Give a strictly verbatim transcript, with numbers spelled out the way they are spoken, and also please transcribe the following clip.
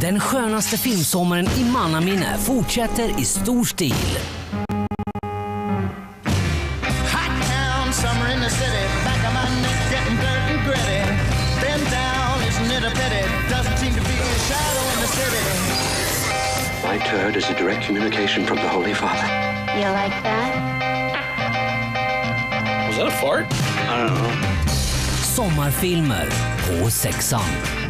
Den skönaste filmsommaren i mannaminne fortsätter i stor stil. Hot town, summer in the city, back of my neck getting dirt and gritty. Bend down, isn't it a pity? Doesn't seem to be a shadow in the city. My turd is a direct communication from the Holy Father. You like that? Was that a fart? I don't know. Sommarfilmer på sexan.